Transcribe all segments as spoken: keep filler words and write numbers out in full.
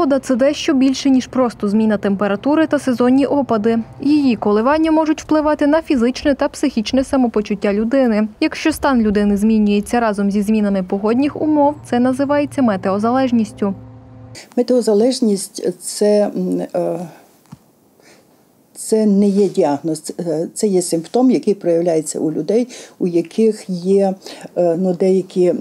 Погода – це дещо більше, ніж просто зміна температури та сезонні опади. Її коливання можуть впливати на фізичне та психічне самопочуття людини. Якщо стан людини змінюється разом зі змінами погодних умов, це називається метеозалежністю. Метеозалежність – це, це не є діагноз, це є симптом, який проявляється у людей, у яких є ну, деякі,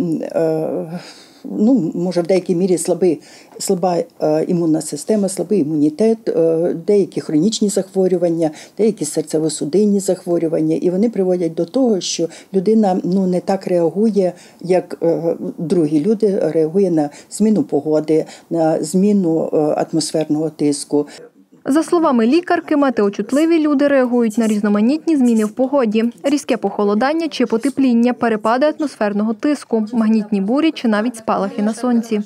ну, може в деякій мірі слабий, слаба імунна система, слабий імунітет, деякі хронічні захворювання, деякі серцево-судинні захворювання. І вони приводять до того, що людина ну, не так реагує, як другі люди, реагує на зміну погоди, на зміну атмосферного тиску. За словами лікарки, метеочутливі люди реагують на різноманітні зміни в погоді. Різке похолодання чи потепління, перепади атмосферного тиску, магнітні бурі чи навіть спалахи на сонці.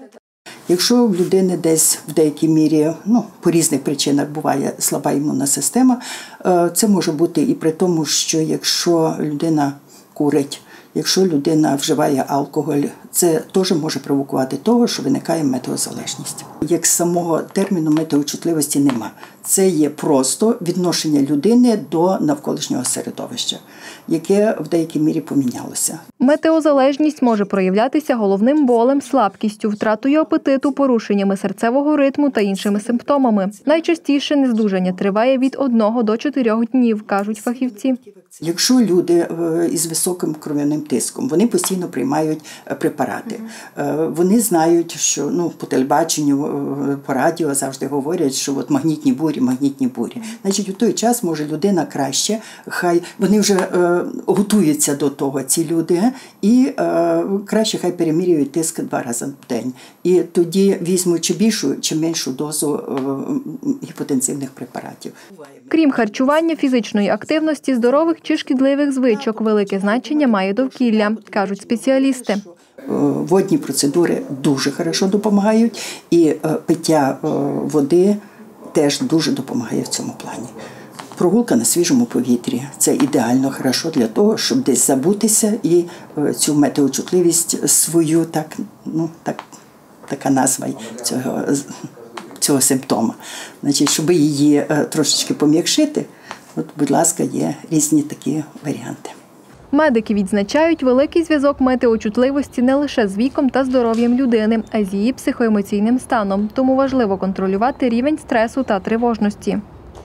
Якщо в людини десь в деякій мірі, ну, по різних причинах буває слаба імунна система, це може бути і при тому, що якщо людина курить, якщо людина вживає алкоголь, це теж може провокувати того, що виникає метеозалежність. Як самого терміну метеочутливості нема. Це є просто відношення людини до навколишнього середовища, яке в деякій мірі помінялося. Метеозалежність може проявлятися головним болем, слабкістю, втратою апетиту, порушеннями серцевого ритму та іншими симптомами. Найчастіше нездужання триває від одного до чотирьох днів, кажуть фахівці. Якщо люди із високим кров'яним тиском, вони постійно приймають препарати. Вони знають, що ну, по телебаченню, по радіо завжди говорять, що от магнітні бурі, магнітні бурі. Значить, у той час може людина краще, хай вони вже е, готуються до того, ці люди, і е, краще хай перемірюють тиск два рази в день. І тоді візьмуть чи більшу, чи меншу дозу е, гіпотензивних препаратів. Крім харчування, фізичної активності, здорових чи шкідливих звичок, велике значення має довкілля, кажуть спеціалісти. Водні процедури дуже хорошо допомагають, і пиття води теж дуже допомагає в цьому плані. Прогулка на свіжому повітрі – це ідеально хорошо для того, щоб десь забутися і цю метеочутливість свою, так, ну, так, така назва цього, цього симптома. Значить, щоб її трошечки пом'якшити, от, будь ласка, є різні такі варіанти. Медики відзначають великий зв'язок метеочутливості не лише з віком та здоров'ям людини, а й з її психоемоційним станом. Тому важливо контролювати рівень стресу та тривожності.